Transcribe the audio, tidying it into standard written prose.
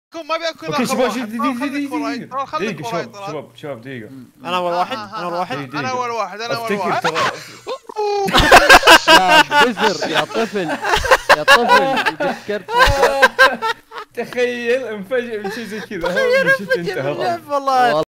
ما ابي اكون اوكي اخر شباب واحد. دقيقة شباب دقيقة انا اول واحد انا اول واحد انا اول واحد انا اول افتكر واحد. ترى يا بزر يا طفل يا طفل تذكرت تخيل انفجر من شيء زي كذا تخيل انفجر من اللعب والله.